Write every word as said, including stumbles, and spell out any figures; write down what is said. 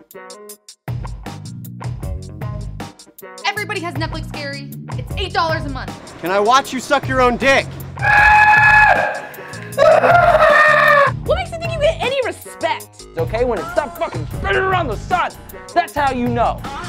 Everybody has Netflix, Gary. It's eight dollars a month. Can I watch you suck your own dick? What makes you think you get any respect? It's okay when it stops fucking spinning around the sun. That's how you know.